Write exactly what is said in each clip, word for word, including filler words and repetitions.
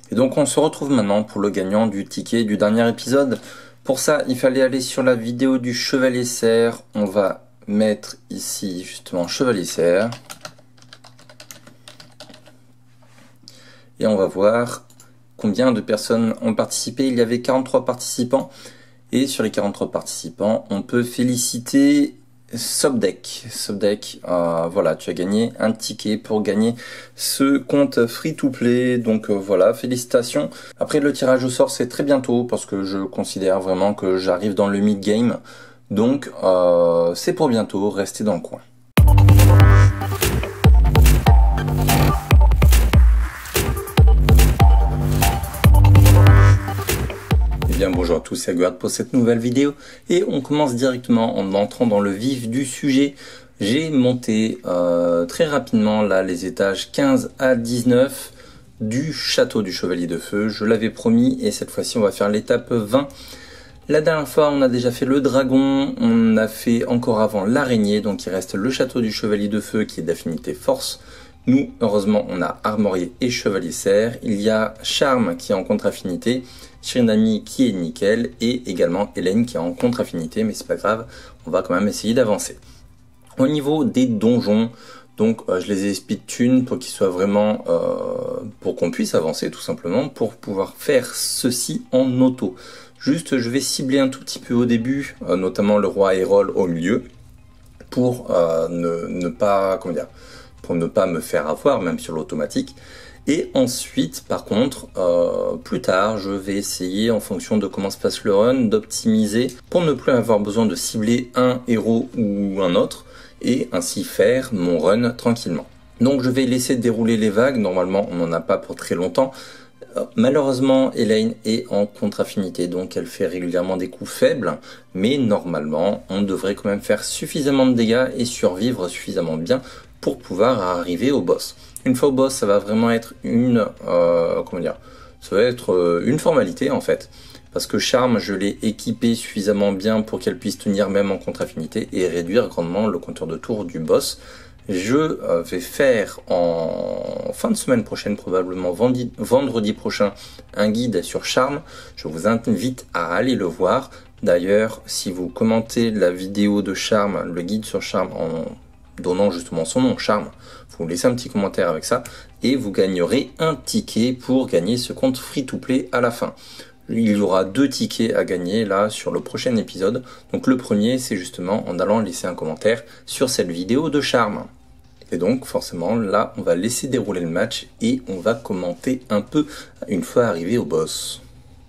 Et donc on se retrouve maintenant pour le gagnant du ticket du dernier épisode. Pour ça, il fallait aller sur la vidéo du Chevalier Serre. On va mettre ici justement Chevalier Serre. Et on va voir combien de personnes ont participé. Il y avait quarante-trois participants. Et sur les quarante-trois participants, on peut féliciter Sobdeck. Sobdeck, euh, voilà, tu as gagné un ticket pour gagner ce compte free-to-play. Donc euh, voilà, félicitations. Après, le tirage au sort, c'est très bientôt parce que je considère vraiment que j'arrive dans le mid-game. Donc euh, c'est pour bientôt, restez dans le coin. Bien, bonjour à tous, c'est Aguard pour cette nouvelle vidéo et on commence directement en entrant dans le vif du sujet. J'ai monté euh, très rapidement là les étages quinze à dix-neuf du château du Chevalier de Feu. Je l'avais promis et cette fois-ci on va faire l'étape vingt. La dernière fois on a déjà fait le dragon, on a fait encore avant l'araignée, donc il reste le château du Chevalier de Feu qui est d'affinité force. Nous, heureusement, on a Armorier et Chevalier Serre. Il y a Charme qui est en contre-affinité, Shirinami qui est nickel et également Hélène qui est en contre-affinité, mais c'est pas grave, on va quand même essayer d'avancer. Au niveau des donjons, donc euh, je les ai speedtune pour qu'ils soient vraiment, euh, pour qu'on puisse avancer tout simplement, pour pouvoir faire ceci en auto. Juste, je vais cibler un tout petit peu au début, euh, notamment le roi Hérole au milieu, pour euh, ne, ne pas, comment dire, pour ne pas me faire avoir, même sur l'automatique. Et ensuite, par contre, euh, plus tard, je vais essayer, en fonction de comment se passe le run, d'optimiser pour ne plus avoir besoin de cibler un héros ou un autre, et ainsi faire mon run tranquillement. Donc je vais laisser dérouler les vagues, normalement on n'en a pas pour très longtemps. Euh, malheureusement, Hélène est en contre-affinité, donc elle fait régulièrement des coups faibles, mais normalement, on devrait quand même faire suffisamment de dégâts et survivre suffisamment bien pour pouvoir arriver au boss. Une fois au boss, ça va vraiment être une, euh, comment dire, ça va être euh, une formalité en fait, parce que Charme, je l'ai équipé suffisamment bien pour qu'elle puisse tenir même en contre-affinité et réduire grandement le compteur de tour du boss. Je euh, vais faire en fin de semaine prochaine, probablement vendredi, vendredi prochain, un guide sur Charme. Je vous invite à aller le voir. D'ailleurs, si vous commentez la vidéo de Charme, le guide sur Charme en donnant justement son nom, Charme, vous laissez un petit commentaire avec ça et vous gagnerez un ticket pour gagner ce compte free-to-play à la fin. Il y aura deux tickets à gagner là sur le prochain épisode. Donc le premier, c'est justement en allant laisser un commentaire sur cette vidéo de Charme. Et donc forcément là, on va laisser dérouler le match et on va commenter un peu une fois arrivé au boss.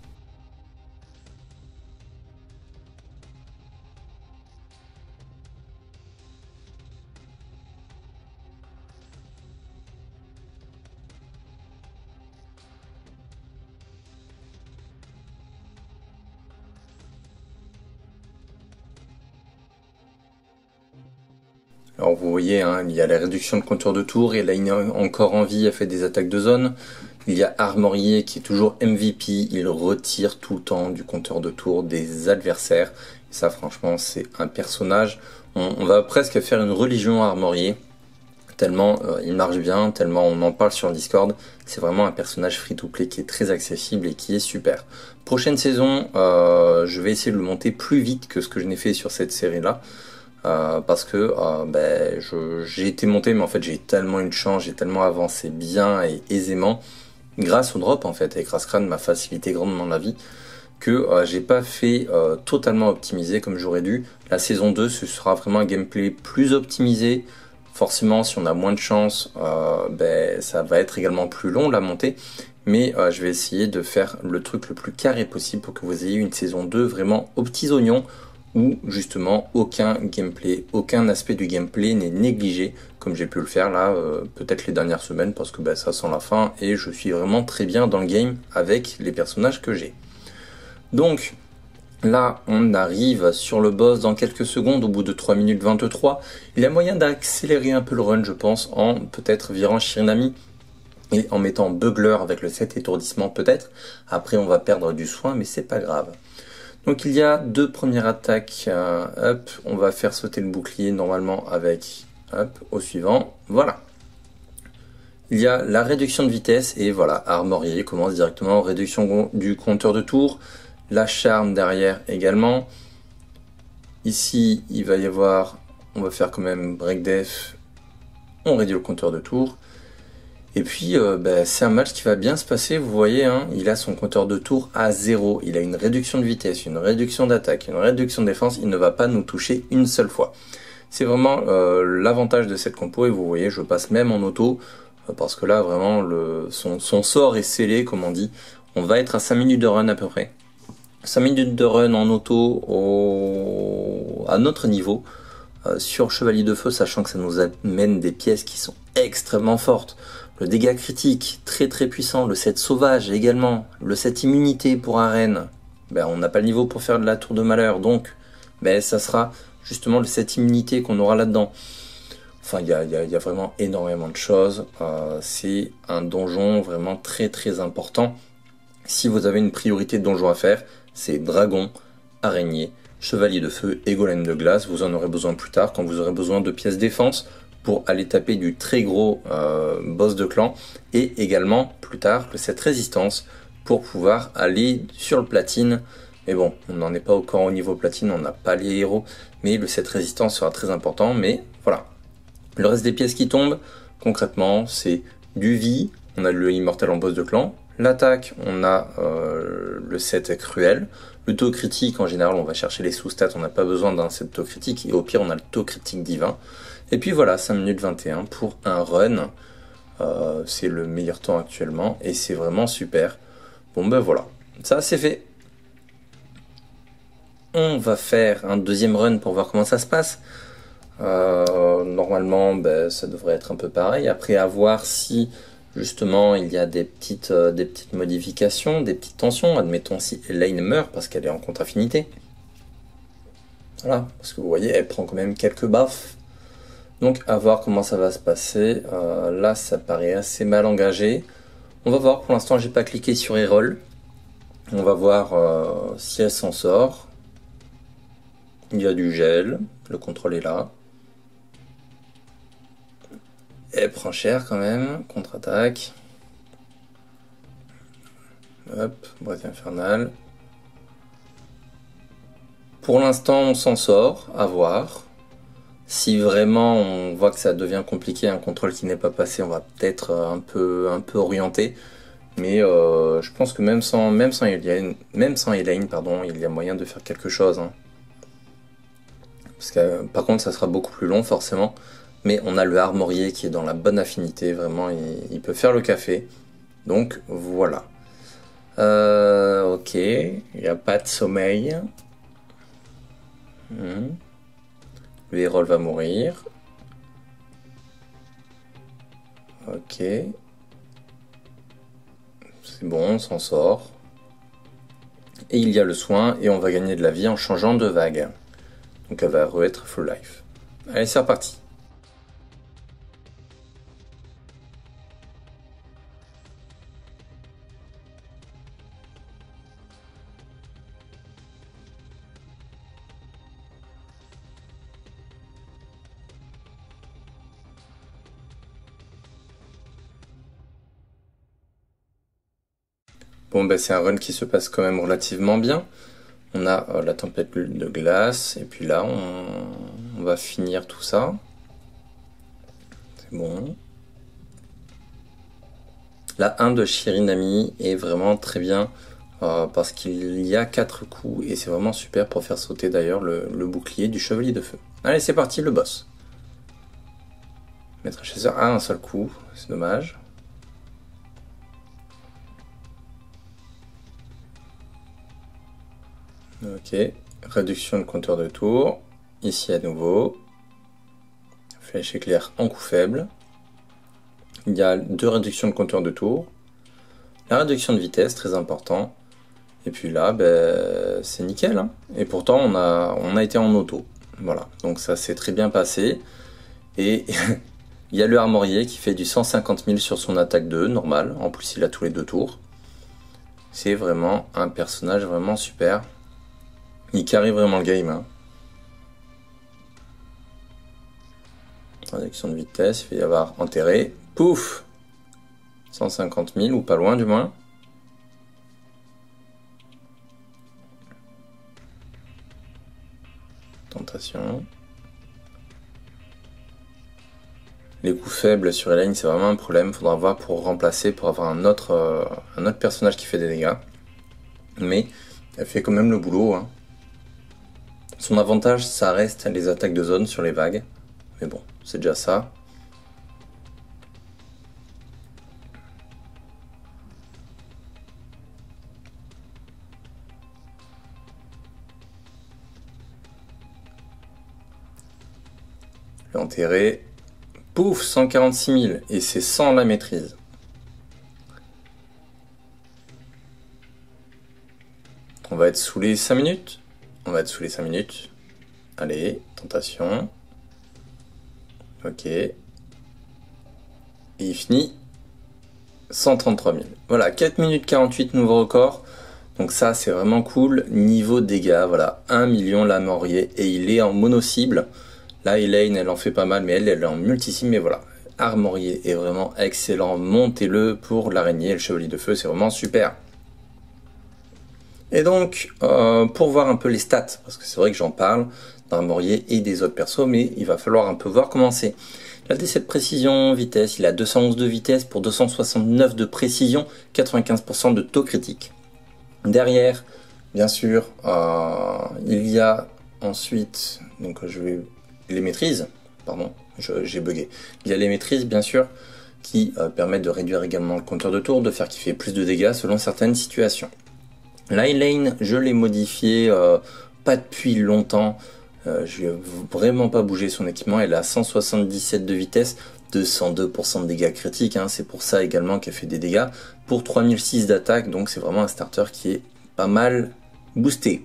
Alors vous voyez, hein, il y a la réduction de compteur de tour, et là il est encore en vie, il a fait des attaques de zone. Il y a Armorier qui est toujours M V P, il retire tout le temps du compteur de tour des adversaires. Et ça franchement c'est un personnage, on, on va presque faire une religion à Armorier, tellement euh, il marche bien, tellement on en parle sur Discord. C'est vraiment un personnage free-to-play qui est très accessible et qui est super. Prochaine saison, euh, je vais essayer de le monter plus vite que ce que je n'ai fait sur cette série-là. Euh, parce que euh, ben, j'ai été monté, mais en fait j'ai tellement une chance, j'ai tellement avancé bien et aisément grâce au drop en fait, et Crascran m'a facilité grandement la vie, que euh, j'ai pas fait euh, totalement optimisé comme j'aurais dû. La saison deux, ce sera vraiment un gameplay plus optimisé. Forcément, si on a moins de chance, euh, ben, ça va être également plus long la montée, mais euh, je vais essayer de faire le truc le plus carré possible pour que vous ayez une saison deux vraiment aux petits oignons, où justement aucun gameplay, aucun aspect du gameplay n'est négligé, comme j'ai pu le faire là, euh, peut-être les dernières semaines, parce que bah, ça sent la fin, et je suis vraiment très bien dans le game avec les personnages que j'ai. Donc là, on arrive sur le boss dans quelques secondes, au bout de trois minutes vingt-trois. Il y a moyen d'accélérer un peu le run, je pense, en peut-être virant Shirinami et en mettant Bugler avec le sept étourdissement peut-être. Après, on va perdre du soin, mais c'est pas grave. Donc il y a deux premières attaques, euh, hop, on va faire sauter le bouclier normalement avec, hop, au suivant, voilà. Il y a la réduction de vitesse et voilà, armorier commence directement, réduction du compteur de tours, la charme derrière également. Ici, il va y avoir, on va faire quand même break def, on réduit le compteur de tours. Et puis, euh, bah, c'est un match qui va bien se passer, vous voyez, hein, il a son compteur de tours à zéro, il a une réduction de vitesse, une réduction d'attaque, une réduction de défense, il ne va pas nous toucher une seule fois. C'est vraiment euh, l'avantage de cette compo, et vous voyez, je passe même en auto, euh, parce que là, vraiment, le, son, son sort est scellé, comme on dit. On va être à cinq minutes de run à peu près. cinq minutes de run en auto au... à notre niveau, euh, sur Chevalier de Feu, sachant que ça nous amène des pièces qui sont extrêmement fortes. Le dégât critique, très très puissant, le set sauvage également, le set immunité pour arène, ben, on n'a pas le niveau pour faire de la tour de malheur, donc ben, ça sera justement le set immunité qu'on aura là-dedans. Enfin, il y a, y, a, y a vraiment énormément de choses, euh, c'est un donjon vraiment très très important. Si vous avez une priorité de donjon à faire, c'est dragon, araignée, chevalier de feu et golem de glace, vous en aurez besoin plus tard quand vous aurez besoin de pièces défense pour aller taper du très gros euh, boss de clan, et également plus tard le set résistance pour pouvoir aller sur le platine. Mais bon, on n'en est pas encore au niveau platine, on n'a pas les héros, mais le set résistance sera très important. Mais voilà, le reste des pièces qui tombent, concrètement, c'est du vie, on a le immortel en boss de clan, l'attaque, on a euh, le set cruel, le taux critique, en général on va chercher les sous-stats, on n'a pas besoin d'un set taux critique, et au pire on a le taux critique divin. Et puis voilà, cinq minutes vingt et un pour un run, euh, c'est le meilleur temps actuellement, et c'est vraiment super. Bon ben voilà, ça c'est fait. On va faire un deuxième run pour voir comment ça se passe. Euh, normalement, ben, ça devrait être un peu pareil. Après, à voir si justement il y a des petites, euh, des petites modifications, des petites tensions. Admettons si Elaine meurt parce qu'elle est en contre-affinité. Voilà, parce que vous voyez, elle prend quand même quelques baffes. Donc à voir comment ça va se passer. Euh, là, ça paraît assez mal engagé. On va voir, pour l'instant, j'ai pas cliqué sur Erol. On va voir euh, si elle s'en sort. Il y a du gel, le contrôle est là. Elle prend cher quand même, contre-attaque. Hop, bref infernal. Pour l'instant, on s'en sort, à voir. Si vraiment on voit que ça devient compliqué, un contrôle qui n'est pas passé, on va peut-être un peu, un peu orienter. Mais euh, je pense que même sans, même sans Elaine, même sans Elaine, pardon, il y a moyen de faire quelque chose. Hein. Parce que, par contre, ça sera beaucoup plus long forcément. Mais on a le armorier qui est dans la bonne affinité, vraiment, il, il peut faire le café. Donc voilà. Euh, ok, il n'y a pas de sommeil. Hmm. Le héros va mourir. Ok. C'est bon, on s'en sort. Et il y a le soin, et on va gagner de la vie en changeant de vague. Donc elle va re-être full life. Allez, c'est reparti. Bon, ben c'est un run qui se passe quand même relativement bien. On a euh, la tempête de glace, et puis là, on, on va finir tout ça. C'est bon. La un de Shirinami est vraiment très bien, euh, parce qu'il y a quatre coups, et c'est vraiment super pour faire sauter d'ailleurs le, le bouclier du chevalier de feu. Allez, c'est parti, le boss. Maître chasseur a un seul coup, c'est dommage. Ok, réduction de compteur de tour, ici à nouveau, flèche éclair en coup faible, il y a deux réductions de compteur de tour, la réduction de vitesse, très important, et puis là, ben, c'est nickel, hein. Et pourtant on a, on a été en auto, voilà, donc ça s'est très bien passé, et il y a le armorier qui fait du cent cinquante mille sur son attaque deux, normal, en plus il a tous les deux tours, c'est vraiment un personnage vraiment super. Il carry vraiment le game. Hein. Réduction de vitesse, il va y avoir enterré. Pouf! cent cinquante mille ou pas loin du moins. Tentation. Les coups faibles sur Elaine, c'est vraiment un problème. Faudra voir pour remplacer, pour avoir un autre, euh, un autre personnage qui fait des dégâts. Mais elle fait quand même le boulot. Hein. Son avantage, ça reste les attaques de zone sur les vagues. Mais bon, c'est déjà ça. Enterré. Pouf, cent quarante-six mille. Et c'est sans la maîtrise. On va être sous les cinq minutes. On va être sous les cinq minutes. Allez, tentation. Ok. Et il finit. cent trente-trois mille. Voilà, quatre minutes quarante-huit, nouveau record. Donc ça, c'est vraiment cool. Niveau dégâts, voilà, un million la Morier. Et il est en mono-cible. Là, Elaine, elle en fait pas mal, mais elle, elle est en multi-cible. Mais voilà, Armorier est vraiment excellent. Montez-le pour l'araignée et le chevalier de feu, c'est vraiment super. Et donc, euh, pour voir un peu les stats, parce que c'est vrai que j'en parle d'Armorier et des autres persos, mais il va falloir un peu voir comment c'est. Il a D sept précision, vitesse, il a deux cent onze de vitesse pour deux cent soixante-neuf de précision, quatre-vingt-quinze pour cent de taux critique. Derrière, bien sûr, euh, il y a ensuite, donc je vais les maîtrises, pardon, j'ai bugué. Il y a les maîtrises, bien sûr, qui euh, permettent de réduire également le compteur de tour, de faire qu'il fait plus de dégâts selon certaines situations. La Elaine, je l'ai modifié euh, pas depuis longtemps. Euh, je n'ai vraiment pas bougé son équipement. Elle a cent soixante-dix-sept de vitesse, deux cent deux pour cent de dégâts critiques. Hein. C'est pour ça également qu'elle fait des dégâts. Pour trois mille six d'attaque, donc c'est vraiment un starter qui est pas mal boosté.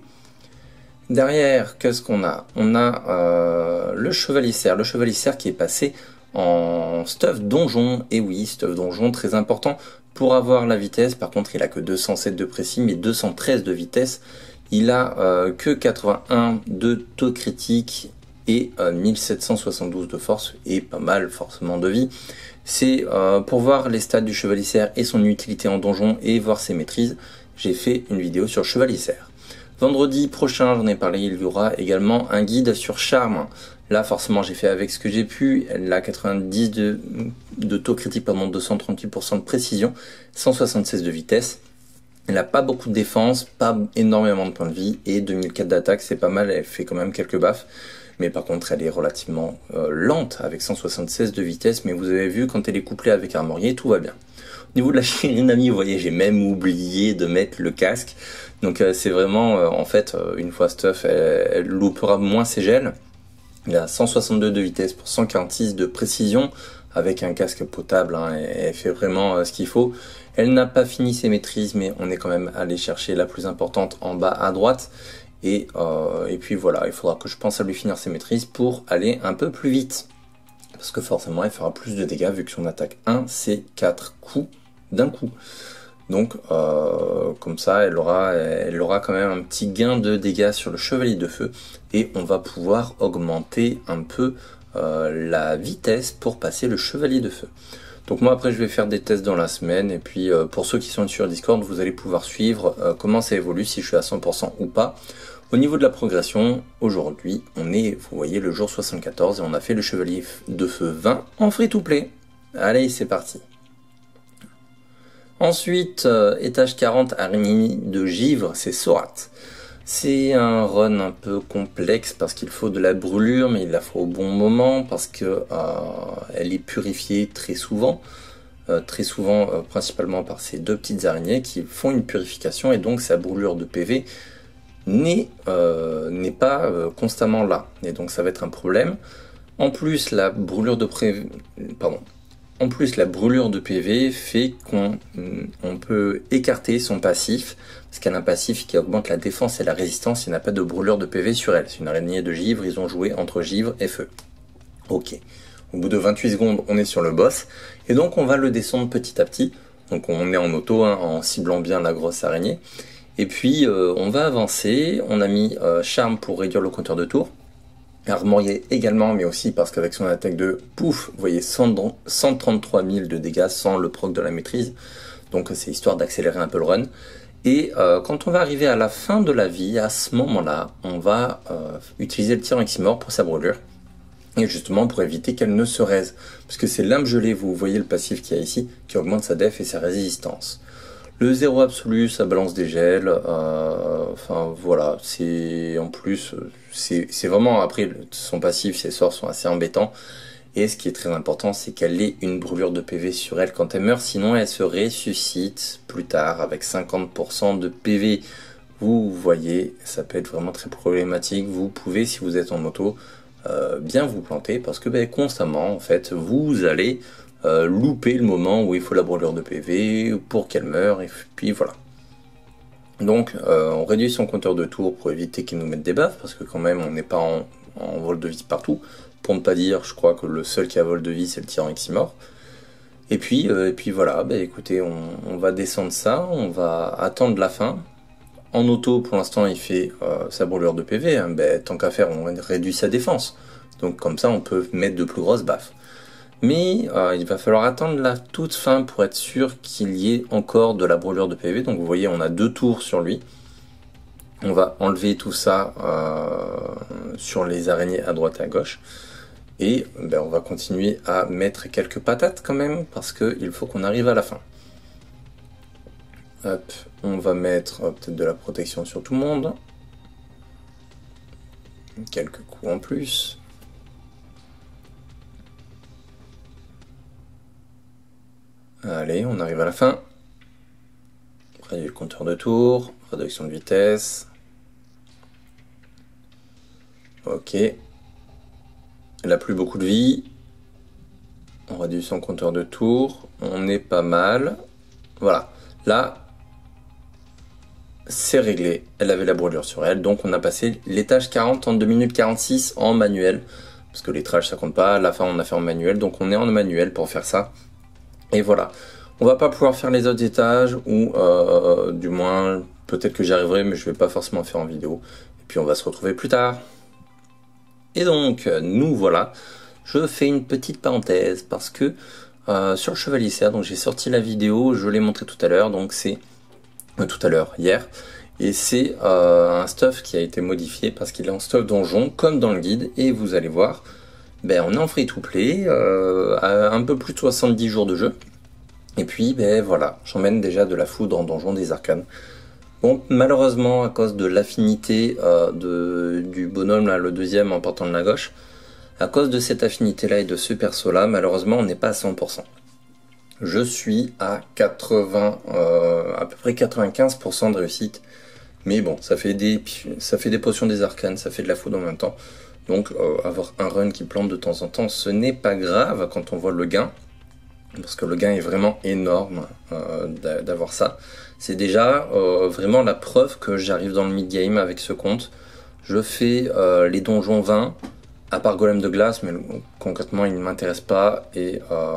Derrière, qu'est-ce qu'on a? On a euh, le Chevalier Serre. Le Chevalier Serre qui est passé en stuff donjon. Et oui, stuff donjon, très important. Pour avoir la vitesse, par contre, il a que deux cent sept de précis, mais deux cent treize de vitesse. Il a euh, que quatre-vingt-un de taux critique et euh, mille sept cent soixante-douze de force et pas mal forcément de vie. C'est euh, pour voir les stats du Chevalier Serre et son utilité en donjon et voir ses maîtrises. J'ai fait une vidéo sur Chevalier Serre. Vendredi prochain, j'en ai parlé, il y aura également un guide sur Charme. Là, forcément, j'ai fait avec ce que j'ai pu. Elle a quatre-vingt-dix de, de taux critique, pardon, deux cent trente-huit pour cent de précision, cent soixante-seize de vitesse. Elle n'a pas beaucoup de défense, pas énormément de points de vie et deux mille quatre d'attaque, c'est pas mal, elle fait quand même quelques baffes. Mais par contre, elle est relativement euh, lente avec cent soixante-seize de vitesse. Mais vous avez vu, quand elle est couplée avec Armorier, tout va bien. Au niveau de la Shirinami, vous voyez, j'ai même oublié de mettre le casque. Donc euh, c'est vraiment, euh, en fait, euh, une fois stuff, elle, elle loupera moins ses gels. Il a cent soixante-deux de vitesse pour cent quarante-six de précision, avec un casque potable, hein, elle fait vraiment euh, ce qu'il faut. Elle n'a pas fini ses maîtrises, mais on est quand même allé chercher la plus importante en bas à droite. Et, euh, et puis voilà, il faudra que je pense à lui finir ses maîtrises pour aller un peu plus vite. Parce que forcément, elle fera plus de dégâts, vu que son attaque un, c'est quatre coups d'un coup. Donc, euh, comme ça, elle aura, elle aura quand même un petit gain de dégâts sur le Chevalier de Feu. Et on va pouvoir augmenter un peu euh, la vitesse pour passer le Chevalier de Feu. Donc moi, après, je vais faire des tests dans la semaine. Et puis, euh, pour ceux qui sont sur Discord, vous allez pouvoir suivre euh, comment ça évolue, si je suis à cent pour cent ou pas. Au niveau de la progression, aujourd'hui, on est, vous voyez, le jour soixante-quatorze. Et on a fait le Chevalier de Feu vingt en free-to-play. Allez, c'est parti. Ensuite, euh, étage quarante, araignée de givre, c'est Sorat. C'est un run un peu complexe parce qu'il faut de la brûlure, mais il la faut au bon moment parce que euh, elle est purifiée très souvent, euh, très souvent euh, principalement par ces deux petites araignées qui font une purification et donc sa brûlure de P V n'est euh, n'est pas euh, constamment là et donc ça va être un problème. En plus, la brûlure de pré... pardon. En plus, la brûlure de P V fait qu'on on peut écarter son passif, parce qu'elle a un passif qui augmente la défense et la résistance, il n'a pas de brûlure de P V sur elle. C'est une araignée de givre, ils ont joué entre givre et feu. Ok, au bout de vingt-huit secondes, on est sur le boss, et donc on va le descendre petit à petit. Donc on est en auto, hein, en ciblant bien la grosse araignée. Et puis euh, on va avancer, on a mis euh, charme pour réduire le compteur de tour. armorié également, mais aussi parce qu'avec son attaque de pouf, vous voyez cent trente-trois mille de dégâts sans le proc de la maîtrise. Donc c'est histoire d'accélérer un peu le run. Et euh, quand on va arriver à la fin de la vie, à ce moment-là, on va euh, utiliser le tir Eximor pour sa brûlure. Et justement pour éviter qu'elle ne se raise. Parce que c'est l'âme gelée, vous voyez le passif qu'il y a ici, qui augmente sa def et sa résistance. Le zéro absolu, ça balance des gels. Euh, enfin voilà, c'est en plus, c'est vraiment après son passif, ses sorts sont assez embêtants. Et ce qui est très important, c'est qu'elle ait une brûlure de P V sur elle quand elle meurt, sinon elle se ressuscite plus tard avec cinquante pour cent de P V. Vous voyez, ça peut être vraiment très problématique. Vous pouvez, si vous êtes en moto, euh, bien vous planter parce que ben, constamment, en fait, vous allez euh, louper le moment où il faut la brûlure de P V pour qu'elle meure, et puis voilà. Donc, euh, on réduit son compteur de tours pour éviter qu'il nous mette des baffes, parce que quand même, on n'est pas en, en vol de vie partout. Pour ne pas dire, je crois que le seul qui a vol de vie, c'est le tir Eximor. Et puis, euh, et puis voilà, bah écoutez, on, on va descendre ça, on va attendre la fin. En auto, pour l'instant, il fait euh, sa brûlure de P V. Hein, bah, tant qu'à faire, on réduit sa défense. Donc comme ça, on peut mettre de plus grosses baffes. Mais euh, il va falloir attendre la toute fin pour être sûr qu'il y ait encore de la brûlure de P V. Donc vous voyez, on a deux tours sur lui. On va enlever tout ça euh, sur les araignées à droite et à gauche. Et ben, on va continuer à mettre quelques patates quand même, parce qu'il faut qu'on arrive à la fin. Hop, on va mettre peut-être de la protection sur tout le monde. Quelques coups en plus. Allez, on arrive à la fin. Réduire le compteur de tours, réduction de vitesse. Ok. Elle n'a plus beaucoup de vie. On réduit son compteur de tours. On est pas mal. Voilà. Là, c'est réglé. Elle avait la brûlure sur elle. Donc on a passé l'étage quarante en deux minutes quarante-six en manuel. Parce que l'étrage ça compte pas. À la fin on a fait en manuel. Donc on est en manuel pour faire ça. Et voilà. On va pas pouvoir faire les autres étages. Ou euh, du moins peut-être que j'y arriverai. Mais je vais pas forcément faire en vidéo. Et puis on va se retrouver plus tard. Et donc, nous voilà, je fais une petite parenthèse parce que euh, sur le Chevalier Serre, donc j'ai sorti la vidéo, je l'ai montré tout à l'heure, donc c'est euh, tout à l'heure, hier, et c'est euh, un stuff qui a été modifié parce qu'il est en stuff donjon, comme dans le guide, et vous allez voir, ben, on est en free-to-play, euh, à un peu plus de soixante-dix jours de jeu, et puis ben voilà, j'emmène déjà de la foudre en donjon des arcanes. Bon, malheureusement, à cause de l'affinité euh, de, du bonhomme, là, le deuxième en partant de la gauche, à cause de cette affinité-là et de ce perso-là, malheureusement, on n'est pas à cent pour cent. Je suis à quatre-vingts, euh, à peu près quatre-vingt-quinze pour cent de réussite. Mais bon, ça fait des, ça fait des potions des arcanes, ça fait de la foudre en même temps. Donc, euh, avoir un run qui plante de temps en temps, ce n'est pas grave quand on voit le gain. Parce que le gain est vraiment énorme euh, d'avoir ça. C'est déjà euh, vraiment la preuve que j'arrive dans le mid-game avec ce compte. Je fais euh, les donjons vingt, à part Golem de glace, mais concrètement il ne m'intéresse pas. Et euh,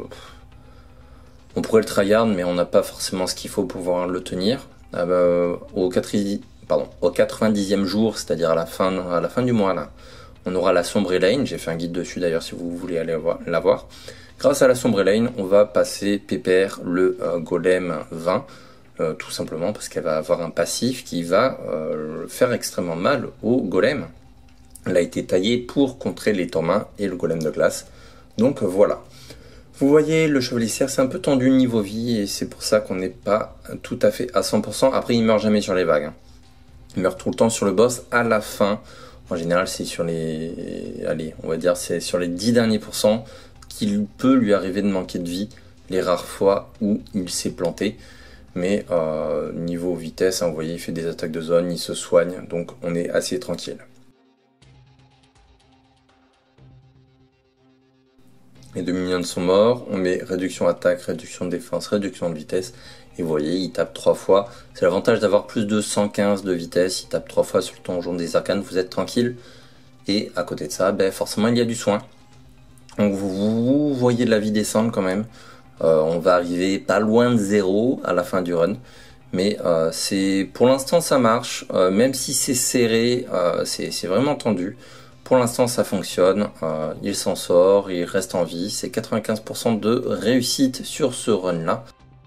on pourrait le tryhard, mais on n'a pas forcément ce qu'il faut pour pouvoir le tenir. Euh, au, pardon, au quatre-vingt-dixième jour, c'est-à-dire à la fin, à la fin du mois, là, on aura la sombre lane. J'ai fait un guide dessus d'ailleurs si vous voulez aller la voir. Grâce à la sombre lane, on va passer pépère le euh, golem vingt, euh, tout simplement parce qu'elle va avoir un passif qui va euh, faire extrêmement mal au golem. Elle a été taillée pour contrer les temps mains et le golem de glace. Donc euh, voilà. Vous voyez, le Chevalier Serre, c'est un peu tendu niveau vie et c'est pour ça qu'on n'est pas tout à fait à cent pour cent. Après, il meurt jamais sur les vagues. Hein. Il meurt tout le temps sur le boss à la fin. En général, c'est sur les... Allez, on va dire c'est sur les dix derniers pourcents. Qu'il peut lui arriver de manquer de vie les rares fois où il s'est planté. Mais euh, niveau vitesse, hein, vous voyez, il fait des attaques de zone, il se soigne, donc on est assez tranquille. Les deux minions sont morts, on met réduction attaque, réduction de défense, réduction de vitesse. Et vous voyez, il tape trois fois. C'est l'avantage d'avoir plus de cent quinze de vitesse, il tape trois fois sur le donjon des arcanes, vous êtes tranquille. Et à côté de ça, ben, forcément il y a du soin. Donc vous, vous voyez de la vie descendre quand même. Euh, on va arriver pas loin de zéro à la fin du run. Mais euh, c'est pour l'instant ça marche. Euh, même si c'est serré, euh, c'est vraiment tendu. Pour l'instant ça fonctionne, euh, il s'en sort, il reste en vie, c'est quatre-vingt-quinze pour cent de réussite sur ce run là.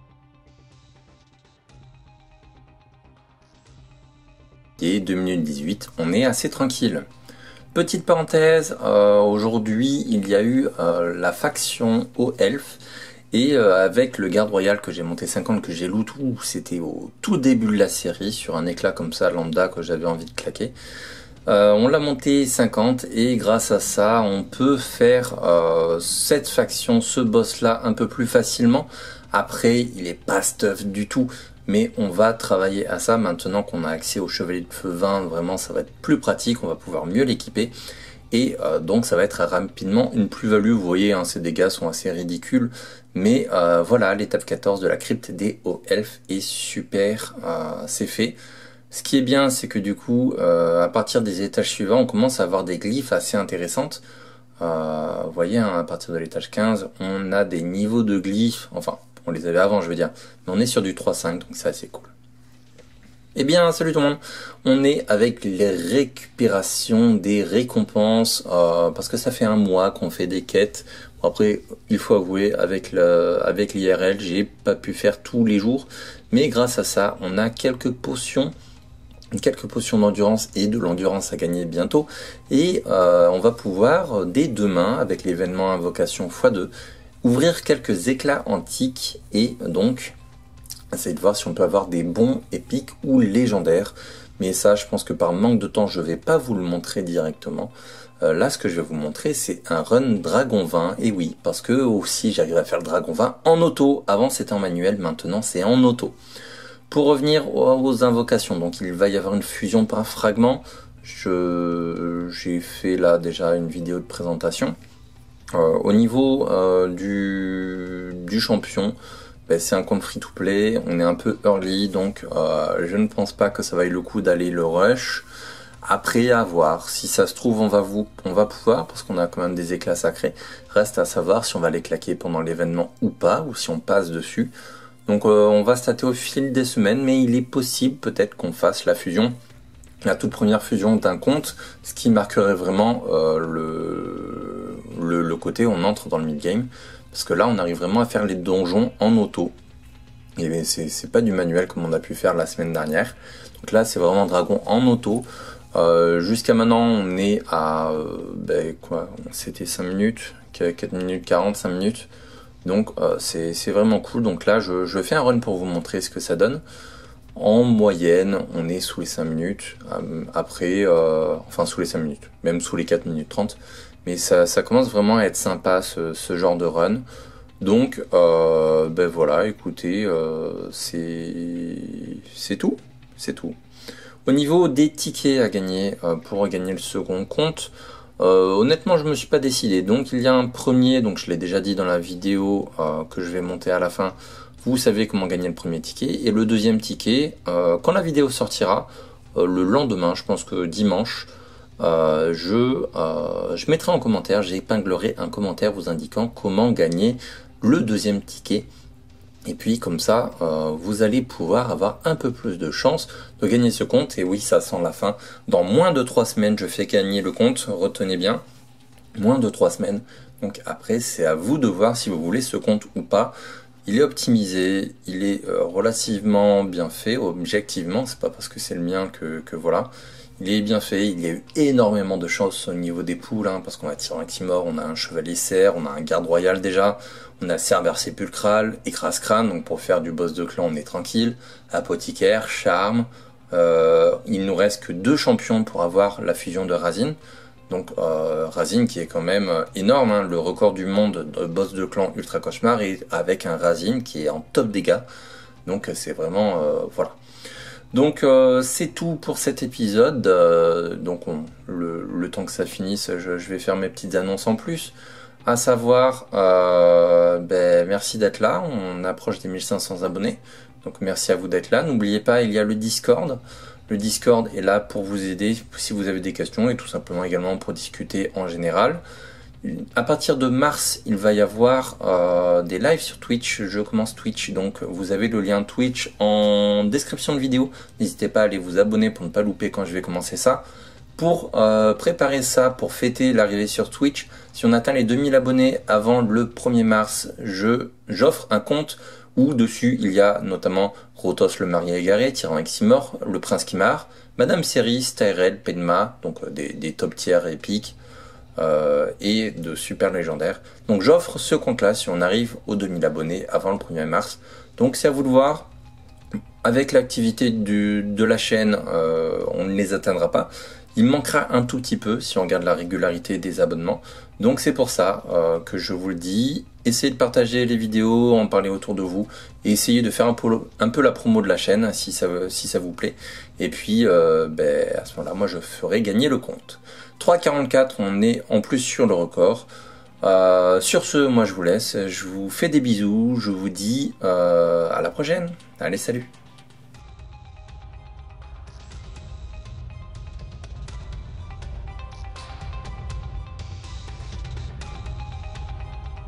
Et deux minutes dix-huit, on est assez tranquille. Petite parenthèse, euh, aujourd'hui il y a eu euh, la faction au elfe. Et euh, avec le garde royal que j'ai monté cinquante, que j'ai loot, c'était au tout début de la série, sur un éclat comme ça, lambda, que j'avais envie de claquer. Euh, on l'a monté cinquante, et grâce à ça, on peut faire euh, cette faction, ce boss-là, un peu plus facilement. Après, il est pas stuff du tout, mais on va travailler à ça maintenant qu'on a accès au chevalier de feu vingt. Vraiment, ça va être plus pratique, on va pouvoir mieux l'équiper. Et euh, donc ça va être rapidement une plus-value. Vous voyez, hein, ces dégâts sont assez ridicules. Mais euh, voilà, l'étape quatorze de la crypte des hauts elfes est super, euh, c'est fait. Ce qui est bien, c'est que du coup, euh, à partir des étages suivants, on commence à avoir des glyphes assez intéressantes. Euh, vous voyez, hein, à partir de l'étage quinze, on a des niveaux de glyphes. Enfin, on les avait avant, je veux dire. Mais on est sur du trois cinq, donc c'est assez cool. Eh bien, salut tout le monde, on est avec les récupérations des récompenses, euh, parce que ça fait un mois qu'on fait des quêtes. Bon, après, il faut avouer, avec le, avec l'I R L, j'ai pas pu faire tous les jours, mais grâce à ça, on a quelques potions, quelques potions d'endurance et de l'endurance à gagner bientôt, et euh, on va pouvoir, dès demain, avec l'événement Invocation fois deux, ouvrir quelques éclats antiques, et donc essayer de voir si on peut avoir des bons épiques ou légendaires. Mais ça, je pense que par manque de temps, je vais pas vous le montrer directement. Euh, là, ce que je vais vous montrer, c'est un run Dragon vingt. Et oui, parce que aussi, j'arrive à faire le Dragon vingt en auto. Avant, c'était en manuel, maintenant, c'est en auto. Pour revenir aux invocations, donc il va y avoir une fusion par fragment. Je, j'ai fait là déjà une vidéo de présentation. Euh, au niveau euh, du, du champion, ben, c'est un compte free-to-play, on est un peu early, donc euh, je ne pense pas que ça vaille le coup d'aller le rush. Après, à voir, si ça se trouve, on va, vous, on va pouvoir, parce qu'on a quand même des éclats sacrés. Reste à savoir si on va les claquer pendant l'événement ou pas, ou si on passe dessus. Donc euh, on va stater au fil des semaines, mais il est possible peut-être qu'on fasse la fusion, la toute première fusion d'un compte, ce qui marquerait vraiment euh, le, le, le côté où on entre dans le mid-game. Parce que là, on arrive vraiment à faire les donjons en auto. Et c'est pas du manuel comme on a pu faire la semaine dernière. Donc là, c'est vraiment dragon en auto. Euh, Jusqu'à maintenant, on est à... Euh, ben quoi, c'était cinq minutes, quatre minutes quarante, cinq minutes. Donc euh, c'est vraiment cool. Donc là, je, je fais un run pour vous montrer ce que ça donne. En moyenne, on est sous les cinq minutes. Euh, après, euh, enfin sous les cinq minutes, même sous les quatre minutes trente. Mais ça, ça commence vraiment à être sympa ce, ce genre de run. Donc euh, ben voilà, écoutez, euh, c'est tout, c'est tout. Au niveau des tickets à gagner euh, pour gagner le second compte, euh, honnêtement je me suis pas décidé. Donc il y a un premier, donc je l'ai déjà dit dans la vidéo euh, que je vais monter à la fin. Vous savez comment gagner le premier ticket. Et le deuxième ticket, euh, quand la vidéo sortira, euh, le lendemain, je pense que dimanche, Euh, je, euh, je mettrai en commentaire, j'épinglerai un commentaire vous indiquant comment gagner le deuxième ticket. Et puis comme ça, euh, vous allez pouvoir avoir un peu plus de chance de gagner ce compte. Et oui, ça sent la fin. Dans moins de trois semaines, je fais gagner le compte. Retenez bien, moins de trois semaines. Donc après, c'est à vous de voir si vous voulez ce compte ou pas. Il est optimisé, il est euh, relativement bien fait, objectivement. C'est pas parce que c'est le mien que, que voilà. Il est bien fait, il y a eu énormément de chance au niveau des poules, hein, parce qu'on a Tyran Timor, on a un Chevalier Serre, on a un Garde Royal déjà, on a Cerbère Sépulcral, Écrase Crâne, donc pour faire du boss de clan on est tranquille, Apothicaire, Charme, euh, il nous reste que deux champions pour avoir la fusion de Razine, donc euh, Razine qui est quand même énorme, hein, le record du monde de boss de clan Ultra Cauchemar, et avec un Razine qui est en top dégâts, donc c'est vraiment, euh, voilà. Donc euh, c'est tout pour cet épisode, euh, donc on, le, le temps que ça finisse, je, je vais faire mes petites annonces en plus, à savoir, euh, ben, merci d'être là, on approche des mille cinq cents abonnés, donc merci à vous d'être là, n'oubliez pas, il y a le Discord, le Discord est là pour vous aider si vous avez des questions et tout simplement également pour discuter en général. À partir de mars, il va y avoir euh, des lives sur Twitch. Je commence Twitch, donc vous avez le lien Twitch en description de vidéo. N'hésitez pas à aller vous abonner pour ne pas louper quand je vais commencer ça. Pour euh, préparer ça, pour fêter l'arrivée sur Twitch, si on atteint les deux mille abonnés avant le premier mars, je j'offre un compte où dessus il y a notamment Rotos le marié égaré, Tyran Eximor, le prince Kimar, Madame Ceris, Tyrell, Pedma, donc euh, des, des top tiers épiques euh, et de super légendaires. Donc j'offre ce compte là si on arrive aux deux mille abonnés avant le premier mars. Donc c'est à vous de voir. Avec l'activité de la chaîne, euh, on ne les atteindra pas. Il manquera un tout petit peu si on regarde la régularité des abonnements. Donc c'est pour ça euh, que je vous le dis. Essayez de partager les vidéos, en parler autour de vous. Et essayez de faire un peu, un peu la promo de la chaîne si ça, si ça vous plaît. Et puis euh, ben, à ce moment-là, moi je ferai gagner le compte. trois quarante-quatre, on est en plus sur le record. Euh, sur ce, moi je vous laisse. Je vous fais des bisous. Je vous dis euh, à la prochaine. Allez, salut!